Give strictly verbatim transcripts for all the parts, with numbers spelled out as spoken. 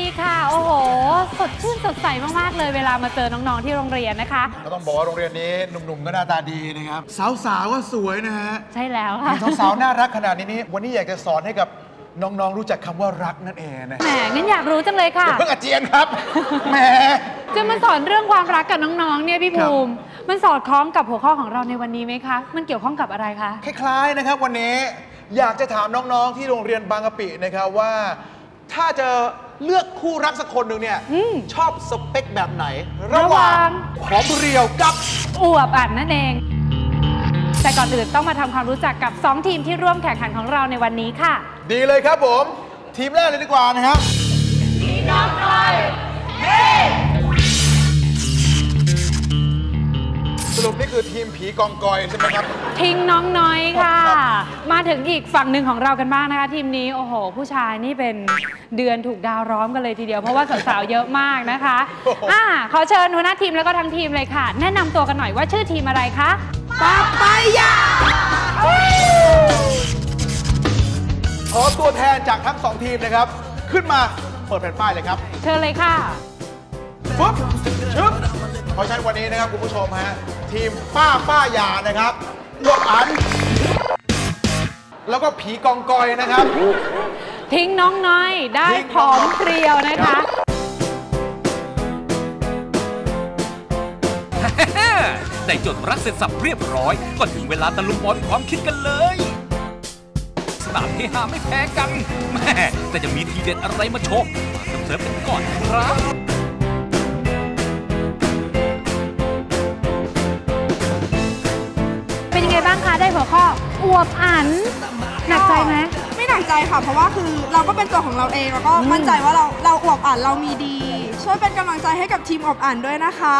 ค่ะโอ้โหสดชื่นสดใสมากๆเลยเวลามาเจอน้องๆที่โรงเรียนนะคะก็ต้องบอกว่าโรงเรียนนี้หนุ่มๆก็หน้าตาดีนะครับสาวๆก็สวยนะฮะใช่แล้วค่ะสาวๆน่ารักขนาดนี้วันนี้อยากจะสอนให้กับน้องๆรู้จักคำว่ารักนั่นเองนะแหมงั้นอยากรู้จังเลยค่ะเพิ่งอาเจียนครับแหมจะมาสอนเรื่องความรักกับน้องๆเนี่ยพี่ภูมิมันสอดคล้องกับหัวข้อของเราในวันนี้ไหมคะมันเกี่ยวข้องกับอะไรคะคล้ายๆนะครับวันนี้อยากจะถามน้องๆที่โรงเรียนบางกะปินะครับว่าถ้าจะเลือกคู่รักสักคนหนึ่งเนี่ยชอบสเปคแบบไหนระหว่างผอมเรียวกับอวบอันนั่นเองแต่ก่อนอื่นต้องมาทำความรู้จักกับสองทีมที่ร่วมแข่งขันของเราในวันนี้ค่ะดีเลยครับผมทีมแรกเลยดีกว่านะครับทีมน้องน้อยเฮ้สรุปนี่คือทีมผีกองกอยใช่ไหมครับทิ้งน้องน้อยค่ะมาถึงอีกฝั่งหนึ่งของเรากันบ้างนะคะทีมนี้โอ้โหผู้ชายนี่เป็นเดือนถูกดาวร้อมกันเลยทีเดียวเพราะว่าสาวๆเยอะมากนะคะอ่าขอเชิญหัวหน้าทีมแล้วก็ทั้งทีมเลยค่ะแนะนำตัวกันหน่อยว่าชื่อทีมอะไรคะปาปายาขอตัวแทนจากทั้งสองทีมนะครับขึ้นมาเปิดแผ่นป้ายเลยครับเชิญเลยค่ะปุ๊บชึบเพราะฉะนั้นวันนี้นะครับคุณผู้ชมฮะทีมป้าป้ายานะครับอวบอันแล้วก็ผีกองกอยนะครับทิ้งน้องน้อยได้ผอมเพรียวนะคะได้จดรักเสร็จสับเรียบร้อยก็ถึงเวลาตะลุมบอลความคิดกันเลยสนามเฮฮาไม่แพ้กันแม่แต่จะมีทีเด็ดอะไรมาโชว์มาเสริมกันก่อนครับเป็นยังไงบ้างคะได้หัวข้ออวบอันหนักใจไหมไม่หนักใจค่ะเพราะว่าคือเราก็เป็นตัวของเราเองแล้วก็มั่นใจว่าเราเราอวบอันเรามีดีช่วยเป็นกำลังใจให้กับทีมอวบอันด้วยนะคะ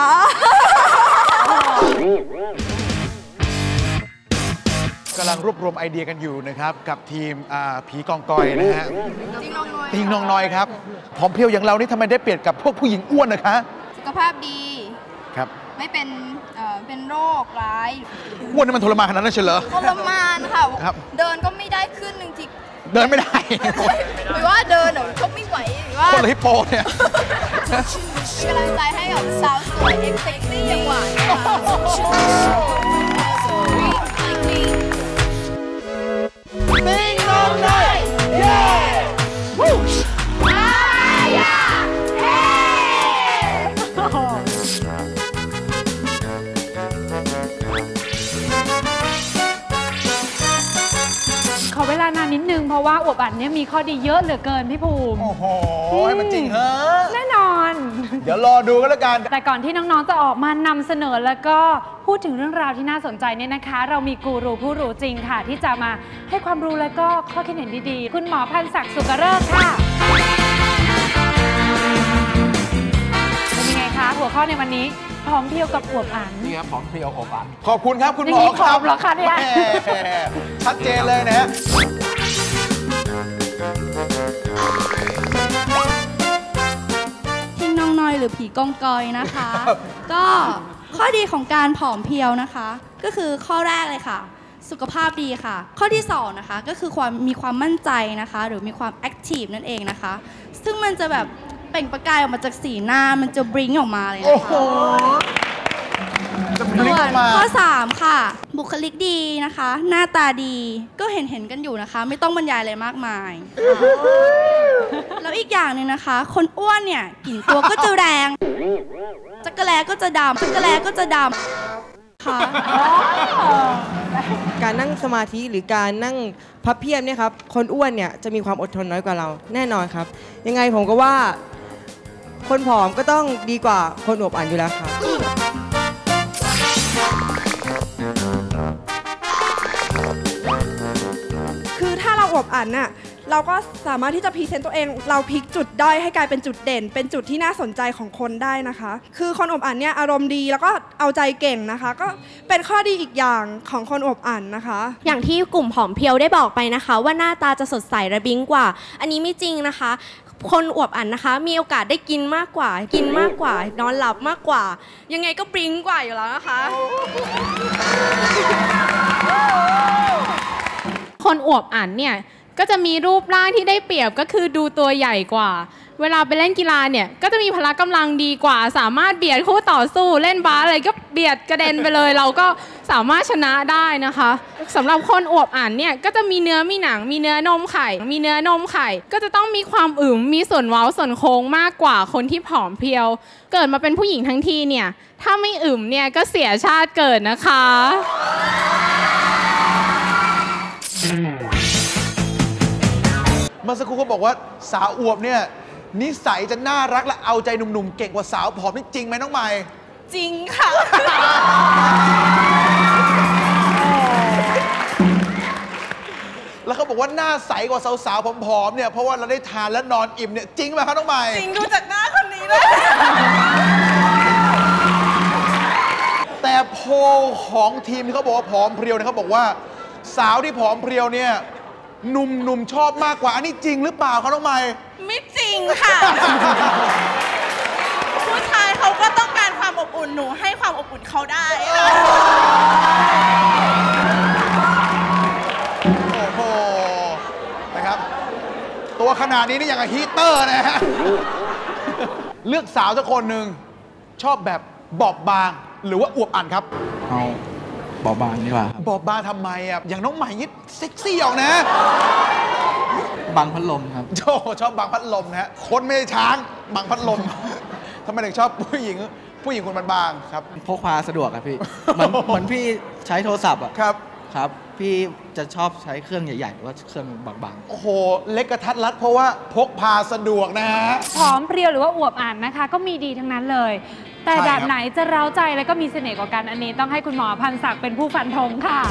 กำลังรวบรวมไอเดียกันอยู่นะครับกับทีมผีกองกอยนะฮะติงน้องน้อยครับผอมเพรียวอย่างเรานี่ทำไมได้เปรียบกับพวกผู้หญิงอ้วนนะคะสุขภาพดีครับไม่เป็นเป็นโรคร้ายอ้วนนี่มันทรมานขนาดนั้นเฉลยทรมานค่ะเดินก็ไม่ได้ขึ้นหนึ่งทีเดินไม่ได้หรือว่าเดินหรือชกไม่ไหวหรือว่าคนละฮิปโปเนี่ยกำลังใจให้กับสาวสวยเอ็กซ์เซ็กซี่อย่างหวานติงน้องน้อยเย้วู้มายาเฮ้ขอเวลานานนิดนึงเพราะว่าอวบอันเนี่ยมีข้อดีเยอะเหลือเกินพี่ภูมิโอ้โหให้มันจริงเหรอแน่นอนเดี๋ยวรอดูกันแล้วกันแต่ก่อนที่น้องๆจะออกมานำเสนอแล้วก็พูดถึงเรื่องราวที่น่าสนใจเนี่ยนะคะเรามีกูรูผู้รู้จริงค่ะที่จะมาให้ความรู้แล้วก็ข้อคิดเห็นดีๆคุณหมอพันศักดิ์สุกฤกษ์ค่ะเป็นยังไงคะหัวข้อในวันนี้ผอมเพรียวกับอวบอันนี่ครับผอมเพรียวอวบอันขอบคุณครับคุณหมอครับหรอคะเนี่ยชัดเจนเลยนะทิ้งน้องน้อยหรือผีกองกอยนะคะก็ข้อดีของการผอมเพรียวนะคะก็คือข้อแรกเลยค่ะสุขภาพดีค่ะข้อที่สองนะคะก็คือความมีความมั่นใจนะคะหรือมีความแอคทีฟนั่นเองนะคะซึ่งมันจะแบบเปล่งประกายออกมาจากสีหน้ามันจะบลิงออกมาเลยนะคะส่วนข้อสามค่ะบุคลิกดีนะคะหน้าตาดีก็เห็นเห็นกันอยู่นะคะไม่ต้องบรรยายอะไรมากมายแล้วอีกอย่างหนึ่งนะคะคนอ้วนเนี่ยกลิ่นตัวก็จะแรงจักรแลก็จะดำจักรแลก็จะดำค่ะการนั่งสมาธิหรือการนั่งพับเพียบเนี่ยครับคนอ้วนเนี่ยจะมีความอดทนน้อยกว่าเราแน่นอนครับยังไงผมก็ว่าคนผอมก็ต้องดีกว่าคนอวบอันอยู่แล้วครับคือถ้าเราอวบอันน่ะเราก็สามารถที่จะพรีเซนต์ตัวเองเราพลิกจุดด้อยให้กลายเป็นจุดเด่นเป็นจุดที่น่าสนใจของคนได้นะคะคือคนอวบอันเนี่ยอารมณ์ดีแล้วก็เอาใจเก่งนะคะก็เป็นข้อดีอีกอย่างของคนอวบอันนะคะอย่างที่กลุ่มผอมเพรียวได้บอกไปนะคะว่าหน้าตาจะสดใสระบิ้งกว่าอันนี้ไม่จริงนะคะคนอวบอันนะคะมีโอกาสได้กินมากกว่ากินมากกว่านอนหลับมากกว่ายังไงก็บลิงกว่าอยู่แล้วนะคะคนอวบอันเนี่ยก็จะมีรูปร่างที่ได้เปรียบก็คือดูตัวใหญ่กว่าเวลาไปเล่นกีฬาเนี่ยก็จะมีพละกำลังดีกว่าสามารถเบียดคู่ต่อสู้เล่นบาสอะไรก็เบียดกระเด็นไปเลย เราก็สามารถชนะได้นะคะสำหรับคนอวบอันเนี่ยก็จะมีเนื้อมีหนังมีเนื้อนมไข่มีเนื้อนมไข่ก็จะต้องมีความอึมมีส่วนเว้าส่วนโค้งมากกว่าคนที่ผอมเพรียวเกิดมาเป็นผู้หญิงทั้งทีเนี่ยถ้าไม่อึมเนี่ยก็เสียชาติเกิดนะคะเมื่อสักครู่เขาบอกว่าสาวอวบเนี่ยนิสัยจะน่ารักและเอาใจหนุ่มๆเก่งกว่าสาวผอมนี่จริงไหมน้องใหม่จริงค่ะแล้วเขาบอกว่าหน้าใสกว่าสาวๆผอมๆเนี่ยเพราะว่าเราได้ทานและนอนอิ่มเนี่ยจริงไหมครับน้องใหม่จริงดูจากหน้าคนนี้เลยแต่โพลของทีมที่เขาบอกว่าผอมเพรียวเนี่ยเขาบอกว่าสาวที่ผอมเพรียวเนี่ยหนุ่มๆชอบมากกว่าอันนี้จริงหรือเปล่าครับน้องใหม่ไม่จริงค่ะ ผู้ชายเขาก็ต้องการความอบอุ่นหนูให้ความอบอุ่นเขาได้โอ้โหนะครับตัวขนาดนี้นี่อย่างกับฮีเตอร์นะฮะเลือกสาวสักคนหนึ่งชอบแบบบอบบางหรือว่าอวบอันครับเอาบอบบางดีกว่าบอบบางทำไมอ่ะอย่างน้องใหม่ยิ่เซ็กซี่ออกนะบางพัดลมครับโอ้ชอบบางพัดลมนะฮะคนไม่ใช่ช้างบางพัดลมทำไมถึงชอบผู้หญิงผู้หญิงคนบางๆครับพกพาสะดวกครับพี่เหมือนเหมือนพี่ใช้โทรศัพท์อ่ะครับครับพี่จะชอบใช้เครื่องใหญ่ๆหรือว่าเครื่องบางๆโอ้โหเล็กกระทัดรัดเพราะว่าพกพาสะดวกนะฮะผอมเพรียวหรือว่าอวบอันนะคะก็มีดีทั้งนั้นเลยแต่แบบไหนจะเร้าใจและก็มีเสน่ห์กว่ากันอันนี้ต้องให้คุณหมอพันศักดิ์เป็นผู้ฟันธงค่ะ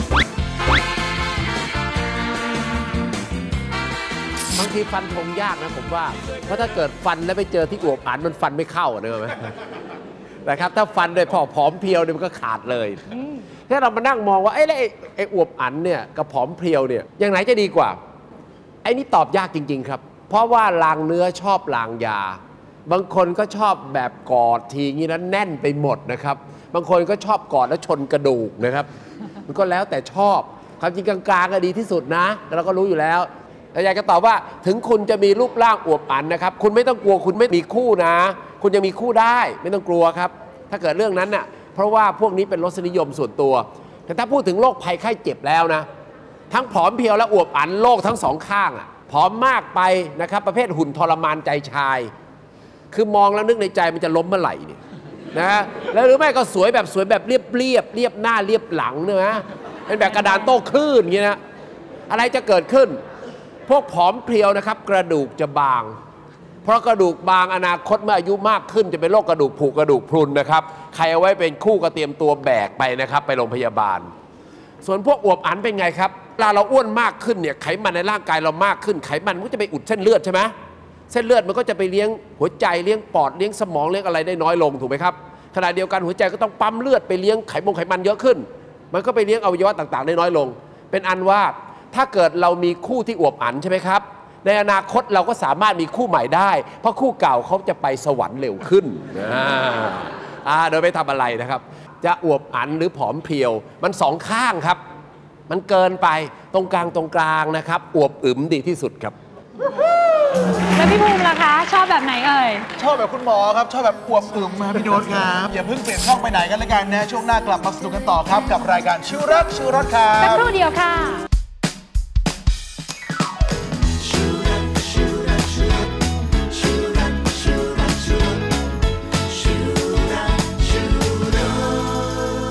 บางทีฟันธงยากนะผมว่าเพราะถ้าเกิดฟันแล้วไปเจอที่อวบอันมันฟันไม่เข้าเนอะไหมนะครับถ้าฟันโดยพอผอมเพรียวเนี่ยมันก็ขาดเลยถ้าเรามานั่งมองว่าไอ้ไอ้ไอ้อวบอันเนี่ยกับผอมเพรียวเนี่ยอย่างไหนจะดีกว่าไอ้นี่ตอบยากจริงๆครับเพราะว่าลางเนื้อชอบลางยาบางคนก็ชอบแบบกอดทีงี้แล้วแน่นไปหมดนะครับบางคนก็ชอบกอดแล้วชนกระดูกนะครับมันก็แล้วแต่ชอบความจริงกลางๆก็ดีที่สุดนะเราก็รู้อยู่แล้วแต่อยากจะตอบว่าถึงคุณจะมีรูปร่างอวบอันนะครับคุณไม่ต้องกลัวคุณไม่มีคู่นะคุณยังมีคู่ได้ไม่ต้องกลัวครับถ้าเกิดเรื่องนั้นน่ะเพราะว่าพวกนี้เป็นรสนิยมส่วนตัวแต่ถ้าพูดถึงโรคภัยไข้เจ็บแล้วนะทั้งผอมเพรียวและอวบอันโรคทั้งสองข้างอ่ะผอมมากไปนะครับประเภทหุ่นทรมานใจชายคือมองแล้วนึกในใจมันจะล้มเมื่อไหร่เนี่ยนะแล้วหรือไม่ก็สวยแบบสวยแบบเรียบเรียบเรียบหน้าเรียบหลังเนี่ยนะเป็นแบบกระดานโต้คลื่นอย่างนี้นะอะไรจะเกิดขึ้นพวกผอมเพรียวนะครับกระดูกจะบางเพราะกระดูกบางอนาคตเมื่ออายุมากขึ้นจะเป็นโรคกระดูกผุกระดูกพรุนนะครับใครเอาไว้เป็นคู่ก็เตรียมตัวแบกไปนะครับไปโรงพยาบาลส่วนพวกอวบอันเป็นไงครับเวลาเราอ้วนมากขึ้นเนี่ยไขมันในร่างกายเรามากขึ้นไขมันมันก็จะไปอุดเส้นเลือดใช่ไหมเส้นเลือดมันก็จะไปเลี้ยงหัวใจเลี้ยงปอดเลี้ยงสมองเลี้ยงอะไรได้น้อยลงถูกไหมครับขณะเดียวกันหัวใจก็ต้องปั๊มเลือดไปเลี้ยงไขมันไขมันเยอะขึ้นมันก็ไปเลี้ยงอวัยวะต่างๆได้น้อยลงเป็นอันว่าถ้าเกิดเรามีคู่ที่อวบอันใช่ไหมครับในอนาคตเราก็สามารถมีคู่ใหม่ได้เพราะคู่เก่าเขาจะไปสวรรค์เร็วขึ้นอ่าโดยไม่ทำอะไรนะครับจะอวบอันหรือผอมเพรียวมันสองข้างครับมันเกินไปตรงกลางตรงกลางนะครับอวบอึมดีที่สุดครับแล้วพี่ภูมิล่ะคะชอบแบบไหนเอ่ยชอบแบบคุณหมอครับชอบแบบอวบอึมมาพี่โน้ตครับอย่าเพิ่งเปลี่ยนช่องไปไหนกันเลยกันนะช่วงหน้ากลับมาสนุกกันต่อครับกับรายการชิวรักชิวรสครับสักครู่เดียวค่ะ